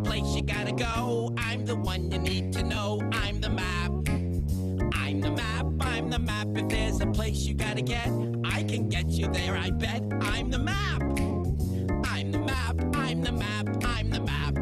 place you gotta go. I'm the one you need to know. I'm the map. I'm the map. I'm the map. If there's a place you gotta get, I can get you there, I bet. I'm the map. I'm the map. I'm the map. I'm the map.